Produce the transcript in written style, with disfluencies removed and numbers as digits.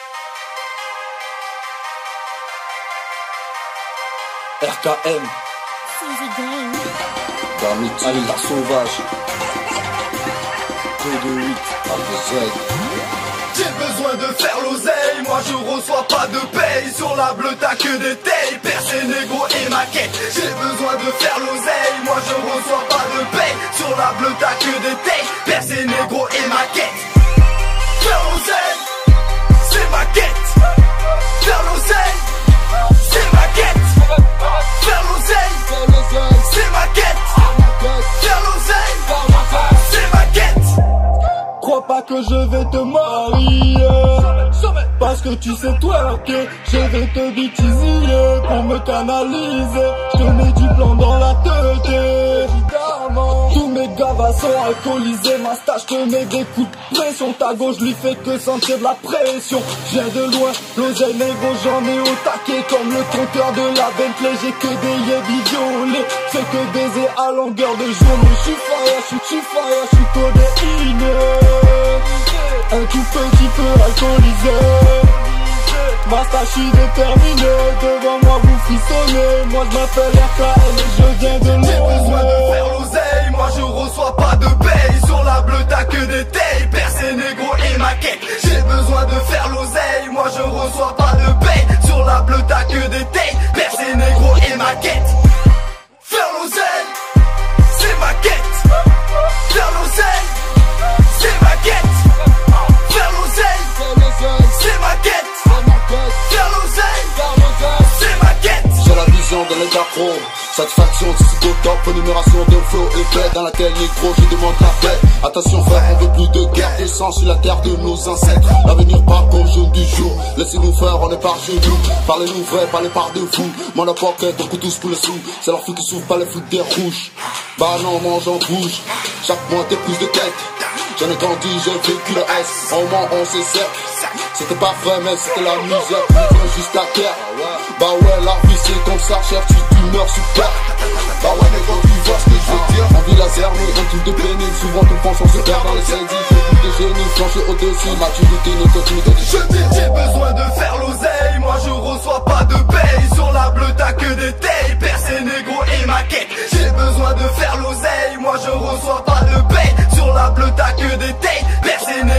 RK'M Danuty, la Sauvage 228 avec. J'ai besoin de faire l'oseille, moi je reçois pas de paye. Sur la bleue t'as que des tailles, percé négro et ma quête. J'ai besoin de faire l'oseille, moi je reçois pas de paye. Sur la bleue t'as que des tailles, percé négro et ma quête. Faire l'oseille, c'est ma quête. Faire l'oseille, c'est ma quête. Faire l'oseille, c'est ma quête. Faire l'oseille, c'est ma quête. Crois pas que je vais te marier, parce que tu sais twerker. Je vais te bitisier pour me canaliser. Je te mets du blanc dans la tête, évidemment. Tous mes gavas sont alcoolisés. Ma stache te met des coups de pression. Ta gauche lui fait que sentir de la pression. Je viens de loin, l'oseille négro, j'en ai au taquet. Comme le compteur de la Bentley, j'ai que des yébis violets. C'est que baiser à longueur de journée. Je suis fire, je suis codéiné. Un tout petit peu alcoolisé. Ma stache, je suis déterminé. Devant moi vous frissonnez. Moi je m'appelle RK'M et je viens de loin. J'ai besoin de faire l'oseille, moi je reçois pas de paye. Sur la bleue t'as que des tailles, percé négro et ma quête. J'ai besoin de faire l'oseille, moi je reçois pas de paye. Sur la bleue t'as que des tailles, percé négro et ma quête. Faire l'oseille, c'est ma quête. Faire l'oseille, c'est ma quête. Faire l'oseille, c'est ma quête. Faire l'oseille, c'est ma quête. J'ai la vision de l'état-pro, satisfaction de psychotop, énumération de flow et fait. Dans laquelle négro je demande la paix. Attention frère, on veut plus de guerre et sang sur la terre de nos ancêtres. L'avenir part comme jaune du jour, laissez-nous faire, on est par genoux. Parlez-nous vrai, parlez par de vous. Mon pocket, on coûte tous pour le sou. C'est leur fou qui souffre, pas les fous des rouges. Bah non, mange en bouge, chaque mois t'es plus de tête. J'en ai grandi, j'ai vécu le S. Au moins on s'est sec. C'était pas vrai mais c'était la misère. Juste la terre. Bah ouais, la vie c'est comme ça, cher, tu meurs super. Bah ouais, mais quand tu vois ce que je veux dire. On vit la zerne, un truc de pénible. Souvent tout pense, on se perd dans les Ceezy. J'ai plus de génie, flanché au-dessus. Maturité, ne continue de Je dis, j'ai besoin de faire l'oseille, moi je reçois pas de paye. Sur la bleue t'as que des tailles, percé négro et ma quête. J'ai besoin de faire l'oseille, moi je reçois pas de paye. Sur la bleue t'as que des tailles, percé négro